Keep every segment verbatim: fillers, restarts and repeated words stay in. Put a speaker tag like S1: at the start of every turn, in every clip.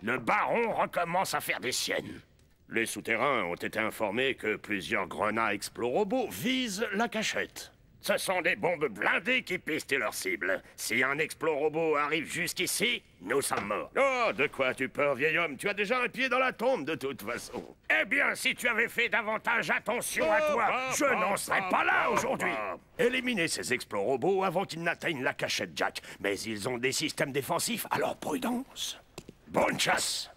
S1: Le baron recommence à faire des siennes. Les souterrains ont été informés que plusieurs grenats explorobots visent la cachette. Ce sont des bombes blindées qui pistent leur cible. Si un explorobot arrive jusqu'ici, nous sommes morts. Oh, de quoi tu peur, vieil homme? Tu as déjà un pied dans la tombe, de toute façon. Eh bien, si tu avais fait davantage attention à toi, je n'en serais pas là aujourd'hui. Éliminez ces explorobots avant qu'ils n'atteignent la cachette, Jack. Mais ils ont des systèmes défensifs, alors prudence. Bonne chasse.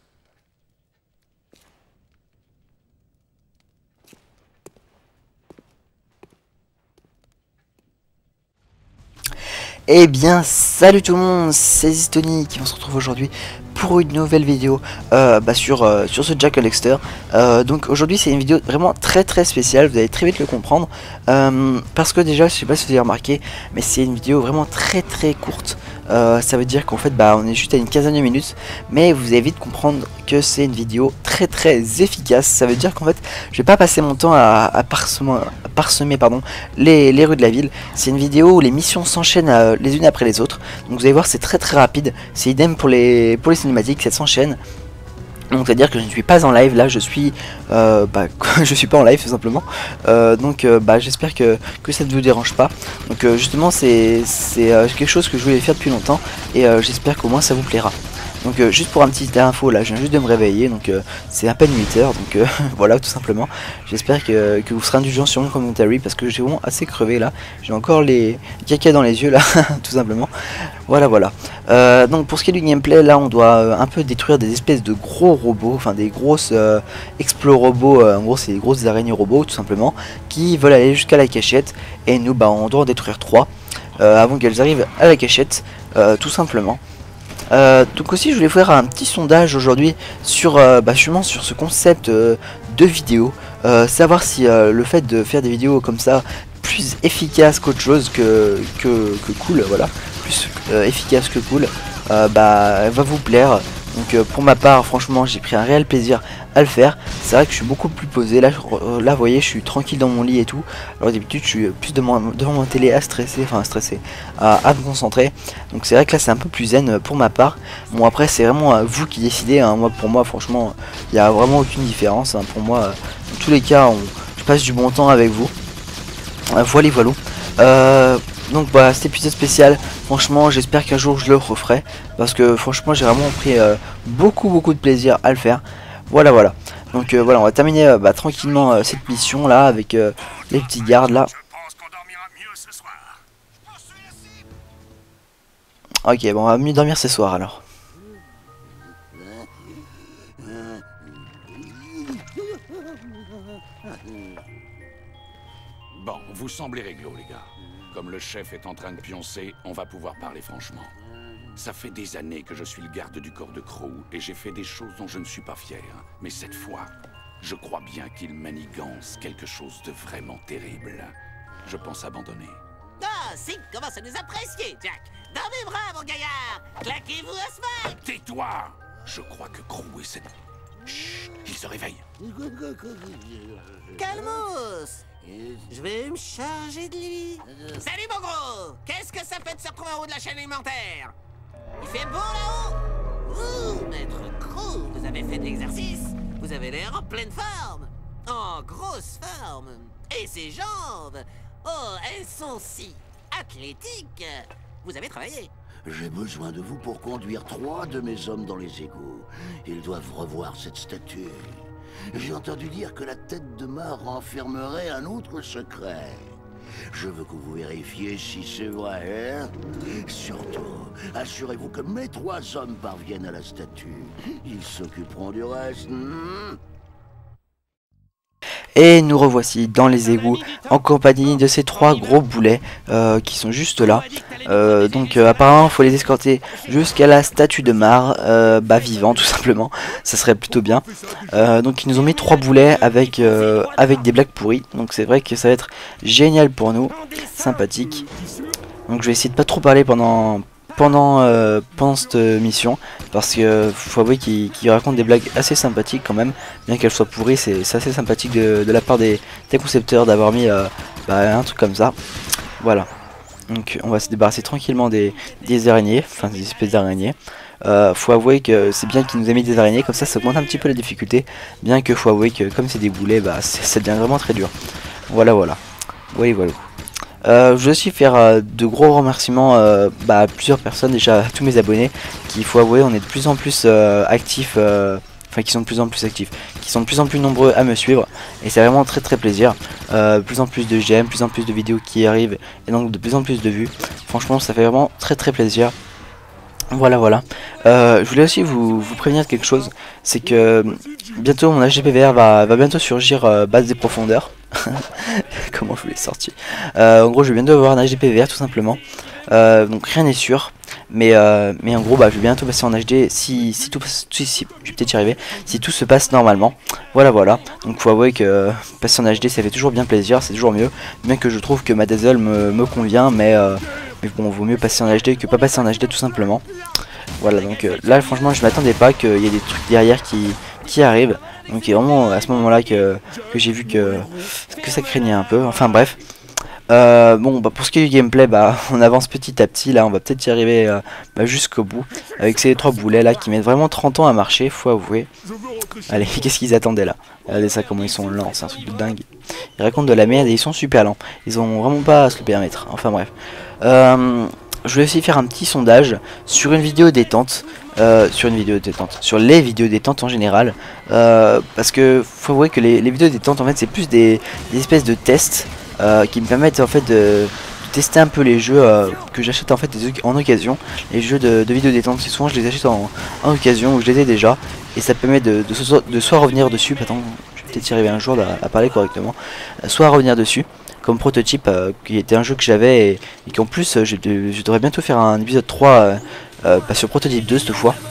S2: Eh bien salut tout le monde, c'est Zistony qui on se retrouve aujourd'hui pour une nouvelle vidéo euh, bah sur, euh, sur ce Jack Alexter. euh, Donc aujourd'hui c'est une vidéo vraiment très très spéciale, vous allez très vite le comprendre, euh, parce que déjà je sais pas si vous avez remarqué, mais c'est une vidéo vraiment très très courte. euh, Ça veut dire qu'en fait bah on est juste à une quinzaine de minutes, mais vous allez vite comprendre que c'est une vidéo très très efficace. Ça veut dire qu'en fait je vais pas passer mon temps à, à parsemer, à parsemer pardon, les, les rues de la ville. C'est une vidéo où les missions s'enchaînent euh, les unes après les autres, donc vous allez voir c'est très très rapide. C'est idem pour les, pour les cinématiques, ça s'enchaîne. Donc c'est à dire que je ne suis pas en live là, je suis euh, bah, je suis pas en live tout simplement. euh, Donc euh, bah, j'espère que, que ça ne vous dérange pas. Donc euh, justement c'est euh, quelque chose que je voulais faire depuis longtemps, et euh, j'espère qu'au moins ça vous plaira. Donc euh, juste pour un petit info là, je viens juste de me réveiller, donc euh, c'est à peine huit heures, donc euh, voilà tout simplement. J'espère que, que vous serez indulgents sur mon commentary, parce que j'ai vraiment assez crevé là. J'ai encore les caca dans les yeux là, tout simplement. Voilà voilà. Euh, donc pour ce qui est du gameplay, là on doit euh, un peu détruire des espèces de gros robots, enfin des grosses euh, explo-robots, euh, en gros c'est des grosses araignées robots tout simplement, qui veulent aller jusqu'à la cachette, et nous bah on doit en détruire trois euh, avant qu'elles arrivent à la cachette, euh, tout simplement. Euh, donc aussi je voulais faire un petit sondage aujourd'hui sur, euh, bah, justement sur ce concept euh, de vidéo, euh, savoir si euh, le fait de faire des vidéos comme ça plus efficace qu'autre chose que, que, que cool, voilà, plus euh, efficace que cool, euh, bah va vous plaire. Donc euh, pour ma part franchement j'ai pris un réel plaisir à le faire. C'est vrai que je suis beaucoup plus posé là, je, là vous voyez je suis tranquille dans mon lit et tout, alors d'habitude je suis plus devant, devant ma télé à stresser, enfin à stresser, à, à me concentrer. Donc c'est vrai que là c'est un peu plus zen pour ma part. Bon après c'est vraiment euh, vous qui décidez, hein. Moi pour moi franchement il n'y a vraiment aucune différence, hein. Pour moi euh, dans tous les cas on, je passe du bon temps avec vous. euh, Voilà voilà. euh, Donc voilà, cet épisode spécial, franchement j'espère qu'un jour je le referai, parce que franchement j'ai vraiment pris euh, beaucoup beaucoup de plaisir à le faire. Voilà voilà. Donc euh, voilà, on va terminer euh, bah, tranquillement euh, cette mission là avec euh, les petits gardes là. Ok, bon on va mieux dormir ce soir alors.
S3: Bon, vous semblez réglo, les gars. Comme le chef est en train de pioncer, on va pouvoir parler franchement. Ça fait des années que je suis le garde du corps de Crow, et j'ai fait des choses dont je ne suis pas fier. Mais cette fois, je crois bien qu'il manigance quelque chose de vraiment terrible. Je pense abandonner.
S4: Ah, Sid commence à nous apprécier, Jack. Dans mes bras, mon gaillard. Claquez-vous à Smite.
S3: Tais-toi! Je crois que Crow et cette... Chut, il se réveille.
S4: Calmos. Je vais me charger de lui. Salut, mon gros. Qu'est-ce que ça fait de se retrouver en haut de la chaîne alimentaire? Il fait beau là-haut. Vous, maître Crow, vous avez fait de l'exercice. Vous avez l'air en pleine forme. En grosse forme. Et ses jambes. Oh, elles sont si athlétiques. Vous avez travaillé.
S5: J'ai besoin de vous pour conduire trois de mes hommes dans les égouts. Ils doivent revoir cette statue. J'ai entendu dire que la tête de mare renfermerait un autre secret. Je veux que vous vérifiez si c'est vrai. Hein? Surtout, assurez-vous que mes trois hommes parviennent à la statue. Ils s'occuperont du reste. Hmm?
S2: Et nous revoici dans les égouts en compagnie de ces trois gros boulets euh, qui sont juste là. Euh, donc euh, apparemment il faut les escorter jusqu'à la statue de Mar, euh, bah vivant tout simplement, ça serait plutôt bien. Euh, donc ils nous ont mis trois boulets avec, euh, avec des blagues pourries, donc c'est vrai que ça va être génial pour nous, sympathique. Donc je vais essayer de pas trop parler pendant... Pendant, euh, pendant cette mission, parce que faut avouer qu'il qu'il raconte des blagues assez sympathiques quand même, bien qu'elles soient pourries. C'est assez sympathique de, de la part des, des concepteurs d'avoir mis euh, bah, un truc comme ça. Voilà, donc on va se débarrasser tranquillement des, des araignées, enfin des espèces d'araignées. Euh, faut avouer que c'est bien qu'il nous a mis des araignées, comme ça ça augmente un petit peu la difficulté. Bien que faut avouer que comme c'est des boulets, bah ça devient vraiment très dur. Voilà voilà. Oui voilà. Euh, je veux aussi faire euh, de gros remerciements euh, bah, à plusieurs personnes, déjà à tous mes abonnés, qui il faut avouer on est de plus en plus euh, actifs, euh, enfin qui sont de plus en plus actifs, qui sont de plus en plus nombreux à me suivre, et c'est vraiment très très plaisir. Euh, plus en plus de j'aime, plus en plus de vidéos qui arrivent, et donc de plus en plus de vues. Franchement ça fait vraiment très très plaisir. Voilà voilà. Euh, je voulais aussi vous, vous prévenir de quelque chose, c'est que bientôt mon H D P V R va, va bientôt surgir euh, base des profondeurs. Comment je vous l'ai sorti. Euh, en gros je vais bientôt avoir un H D P V R tout simplement. Euh, donc rien n'est sûr. Mais, euh, mais en gros bah, je vais bientôt passer en H D si, si tout si, si, je vais peut-être y arriver, si tout se passe normalement. Voilà voilà. Donc faut avouer que euh, passer en H D ça fait toujours bien plaisir, c'est toujours mieux. Bien que je trouve que ma Dazzle me, me convient, mais, euh, mais bon vaut mieux passer en H D que pas passer en H D tout simplement. Voilà donc euh, là franchement je m'attendais pas qu'il y ait des trucs derrière qui, qui arrivent. Donc c'est vraiment à ce moment là que, que j'ai vu que, que ça craignait un peu. Enfin bref. Euh, bon bah pour ce qui est du gameplay bah on avance petit à petit, là on va peut-être y arriver euh, bah, jusqu'au bout avec ces trois boulets là qui mettent vraiment trente ans à marcher, faut avouer. Allez, qu'est-ce qu'ils attendaient là? Regardez ça comment ils sont lents, c'est un truc de dingue. Ils racontent de la merde et ils sont super lents, ils ont vraiment pas à se le permettre. Enfin bref, euh, je vais aussi faire un petit sondage sur une vidéo détente. Euh, sur une vidéo détente, sur les vidéos détente en général, euh, parce que faut avouer que les, les vidéos détente en fait c'est plus des, des espèces de tests euh, qui me permettent en fait de, de tester un peu les jeux euh, que j'achète en fait en occasion. Les jeux de, de vidéos détente, c'est souvent je les achète en, en occasion où je les ai déjà, et ça permet de, de, de, de soit revenir dessus, attends, je vais peut-être y arriver un jour à, à parler correctement, soit revenir dessus comme Prototype, euh, qui était un jeu que j'avais et, et qu'en plus euh, je, je devrais bientôt faire un épisode trois euh, euh, pas sur Prototype deux cette fois.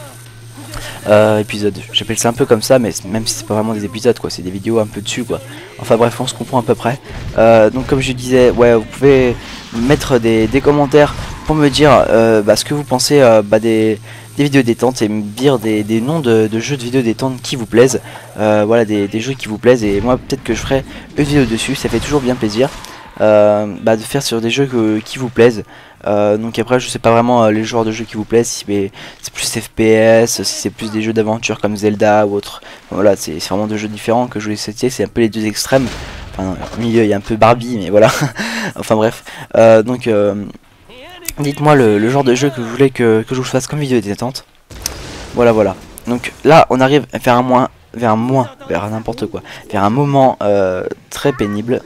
S2: Euh, épisode, j'appelle ça un peu comme ça, mais même si c'est pas vraiment des épisodes quoi, c'est des vidéos un peu dessus quoi. Enfin bref, on se comprend à peu près. Euh, donc comme je disais, ouais, vous pouvez mettre des, des commentaires pour me dire euh, bah, ce que vous pensez euh, bah, des, des vidéos détente, et me dire des, des noms de, de jeux de vidéos détente qui vous plaisent. Euh, voilà, des, des jeux qui vous plaisent, et moi peut-être que je ferai une vidéo dessus, ça fait toujours bien plaisir. Euh, bah, de faire sur des jeux que, qui vous plaisent. Euh, donc après je sais pas vraiment euh, les genres de jeux qui vous plaisent, si c'est plus F P S, si c'est plus des jeux d'aventure comme Zelda ou autre. Voilà, c'est vraiment deux jeux différents que je voulais citer, c'est un peu les deux extrêmes. Enfin au milieu il y a un peu Barbie, mais voilà. Enfin bref, euh, donc euh, dites-moi le, le genre de jeu que vous voulez que, que je vous fasse comme vidéo détente. Voilà voilà. Donc là on arrive vers un moins, vers un moins, vers n'importe quoi, vers un moment euh, très pénible.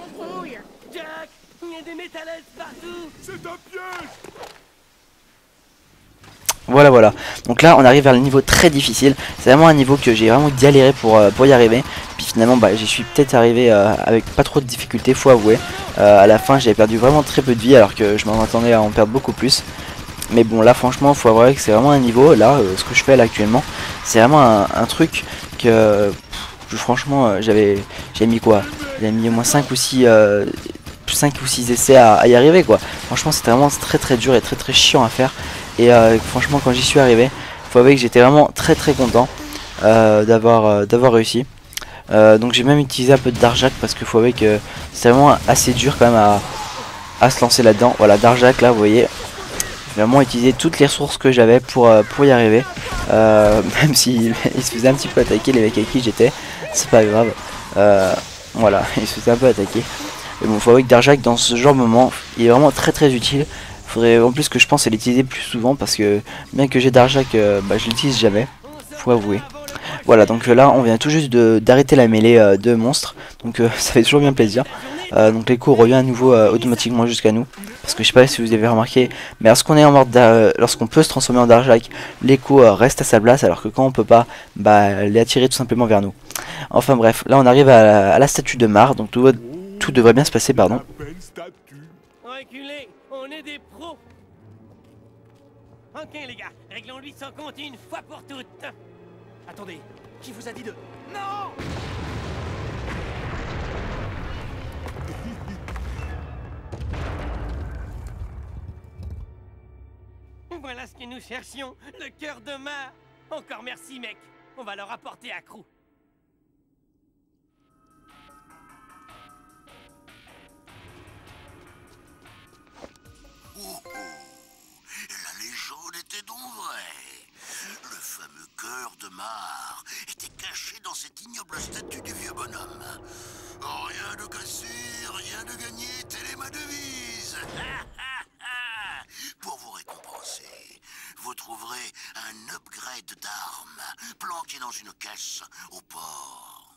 S2: Voilà voilà, donc là on arrive vers le niveau très difficile. C'est vraiment un niveau que j'ai vraiment galéré pour, euh, pour y arriver. Puis finalement bah, j'y suis peut-être arrivé euh, avec pas trop de difficultés, faut avouer. euh, À la fin j'avais perdu vraiment très peu de vie, alors que je m'en attendais à en perdre beaucoup plus. Mais bon là franchement faut avouer que c'est vraiment un niveau, là euh, ce que je fais là actuellement, c'est vraiment un, un truc que pff, franchement euh, j'avais mis quoi, j'avais mis au moins cinq ou six euh, cinq ou six essais à, à y arriver quoi. Franchement c'était vraiment très très dur et très très chiant à faire. Et euh, franchement quand j'y suis arrivé, faut avouer que j'étais vraiment très très content euh, d'avoir euh, d'avoir réussi. Euh, donc j'ai même utilisé un peu de Darjak, parce que faut avouer que c'est vraiment assez dur quand même à, à se lancer là dedans. Voilà, Darjak là vous voyez, j'ai vraiment utilisé toutes les ressources que j'avais pour, euh, pour y arriver. euh, Même s'il il se faisait un petit peu attaquer les mecs avec qui j'étais, c'est pas grave. euh, Voilà, il se faisait un peu attaquer. Mais bon, faut avouer que Darjak dans ce genre de moment il est vraiment très très utile. Faudrait en plus que je pense à l'utiliser plus souvent, parce que bien que j'ai Darjak, euh, bah, je l'utilise jamais, faut avouer. Voilà, donc euh, là on vient tout juste d'arrêter la mêlée euh, de monstres, donc euh, ça fait toujours bien plaisir. euh, Donc l'écho revient à nouveau euh, automatiquement jusqu'à nous, parce que je sais pas si vous avez remarqué, mais lorsqu'on est en mode euh, lorsqu'on peut se transformer en Darjak, l'écho euh, reste à sa place, alors que quand on peut pas, bah les attirer tout simplement vers nous. Enfin bref, là on arrive à la, à la statue de Mar, donc tout, tout devrait bien se passer, pardon.
S6: Reculez, on est des pros. Ok les gars, réglons-lui sans compte une fois pour toutes. Attendez, qui vous a dit de... Non! Voilà ce que nous cherchions, le cœur de Mar. Encore merci mec, on va le rapporter à Crew.
S5: Oh, oh. La légende était donc vraie. Le fameux cœur de Mar était caché dans cette ignoble statue du vieux bonhomme. Oh, rien de cassé, rien de gagné, telle est ma devise. Pour vous récompenser, vous trouverez un upgrade d'armes planqué dans une caisse au port.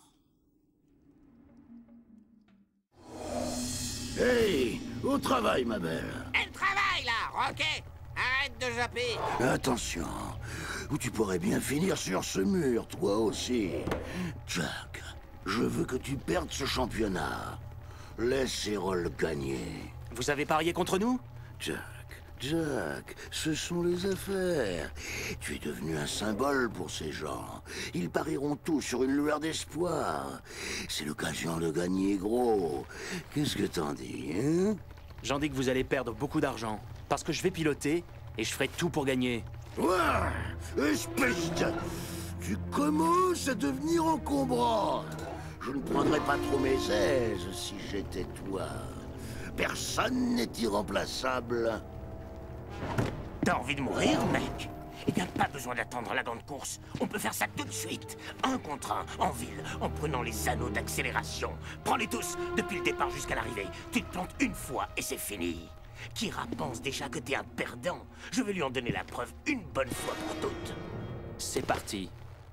S5: Hey, au travail, ma belle.
S4: Elle travaille là, Rocket. Arrête de japper.
S5: Attention, ou tu pourrais bien finir sur ce mur, toi aussi. Jack, je veux que tu perdes ce championnat. Laisse Errol gagner.
S7: Vous avez parié contre nous?
S5: Jack, Jack, ce sont les affaires. Tu es devenu un symbole pour ces gens. Ils parieront tout sur une lueur d'espoir. C'est l'occasion de gagner gros. Qu'est-ce que t'en dis, hein?
S7: J'en dis que vous allez perdre beaucoup d'argent. Parce que je vais piloter et je ferai tout pour gagner.
S5: Ouah, espèce de... Tu commences à devenir encombrant. Je ne prendrais pas trop mes aises si j'étais toi. Personne n'est irremplaçable.
S1: T'as envie de mourir, mec? Eh bien, pas besoin d'attendre la grande course. On peut faire ça tout de suite. Un contre un, en ville, en prenant les anneaux d'accélération. Prends-les tous, depuis le départ jusqu'à l'arrivée. Tu te plantes une fois et c'est fini. Kira pense déjà que t'es un perdant. Je vais lui en donner la preuve une bonne fois pour toutes.
S7: C'est parti.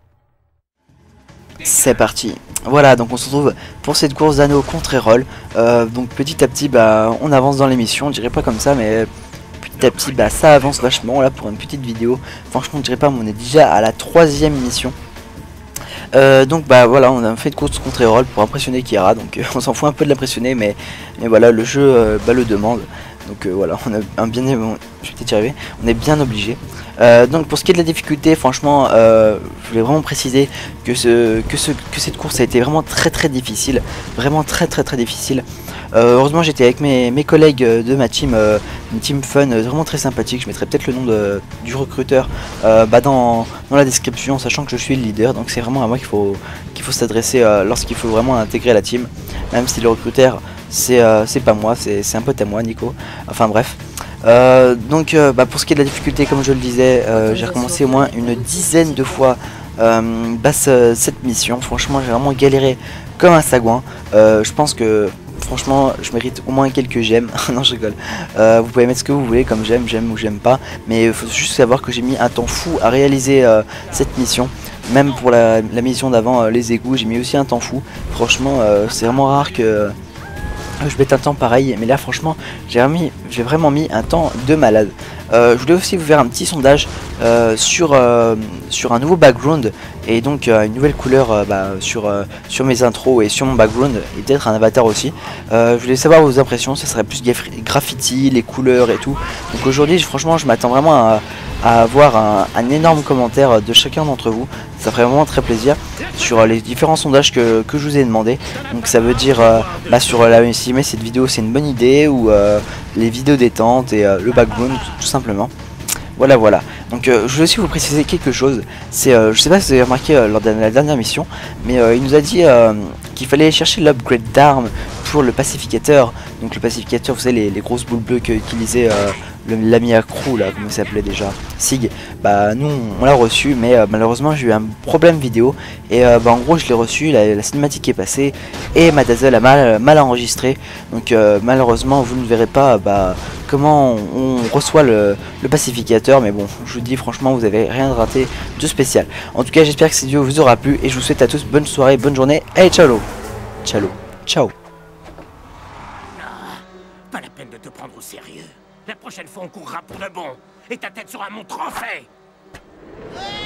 S2: C'est parti. Voilà, donc on se retrouve pour cette course d'anneaux contre Errol. Euh, donc petit à petit, bah, on avance dans l'émission. Je dirais pas comme ça, mais petit à petit, bah, ça avance vachement. Là, pour une petite vidéo, franchement, je dirais pas, mais on est déjà à la troisième mission. Euh, donc bah voilà, on a fait de course contre Errol pour impressionner Kira. Donc euh, on s'en fout un peu de l'impressionner, mais, mais voilà, le jeu euh, bah, le demande. Donc euh, voilà, on a un bien, bon, je vais peut-être y arriver, on est bien obligé. Euh, donc pour ce qui est de la difficulté, franchement, euh, je voulais vraiment préciser que, ce, que, ce, que cette course a été vraiment très très difficile, vraiment très très très difficile. Euh, heureusement j'étais avec mes, mes collègues de ma team, euh, une team fun euh, vraiment très sympathique. Je mettrai peut-être le nom de, du recruteur euh, bah dans, dans la description, sachant que je suis le leader. Donc c'est vraiment à moi qu'il faut, qu'il faut s'adresser euh, lorsqu'il faut vraiment intégrer la team. Même si le recruteur c'est euh, pas moi, c'est un pote à moi, Nico. Enfin bref. Euh, donc euh, bah, pour ce qui est de la difficulté, comme je le disais, euh, j'ai recommencé au moins une dizaine de fois euh, bah, ce, cette mission. Franchement j'ai vraiment galéré comme un sagouin. Euh, je pense que franchement je mérite au moins quelques j'aime. Non, je rigole. Euh, vous pouvez mettre ce que vous voulez comme j'aime, j'aime ou j'aime pas, mais il faut juste savoir que j'ai mis un temps fou à réaliser euh, cette mission. Même pour la, la mission d'avant, euh, les égouts, j'ai mis aussi un temps fou. Franchement euh, c'est vraiment rare que euh, je mette un temps pareil, mais là franchement j'ai j'ai vraiment mis un temps de malade. Euh, je voulais aussi vous faire un petit sondage euh, sur, euh, sur un nouveau background et donc euh, une nouvelle couleur euh, bah, sur, euh, sur mes intros et sur mon background et peut-être un avatar aussi. Euh, je voulais savoir vos impressions, ça serait plus graffiti, les couleurs et tout. Donc aujourd'hui franchement je m'attends vraiment à, à avoir un, un énorme commentaire de chacun d'entre vous. Ça ferait vraiment très plaisir sur les différents sondages que, que je vous ai demandé. Donc ça veut dire euh, bah, sur la si mais cette vidéo c'est une bonne idée ou euh, les vidéos détente et euh, le background tout simplement. Voilà voilà. Donc euh, je voulais aussi vous préciser quelque chose. C'est euh, je sais pas si vous avez remarqué euh, lors de la dernière mission, mais euh, il nous a dit euh, qu'il fallait chercher l'upgrade d'armes pour le pacificateur. Donc le pacificateur, vous savez les, les grosses boules bleues que utilisait euh, l'ami à Crew là, comment il s'appelait déjà, Sig. Bah nous on l'a reçu, mais euh, malheureusement j'ai eu un problème vidéo et euh, bah en gros je l'ai reçu, la, la cinématique est passée et ma Dazzle a mal, mal enregistré. Donc euh, malheureusement vous ne verrez pas bah, comment on, on reçoit le, le pacificateur, mais bon je vous dis franchement vous avez rien raté de spécial. En tout cas j'espère que cette vidéo vous aura plu et je vous souhaite à tous bonne soirée, bonne journée. Allez ciao ciao ciao.
S1: Pas la peine de te prendre au sérieux. La prochaine fois, on courra pour de bon. Et ta tête sera mon trophée.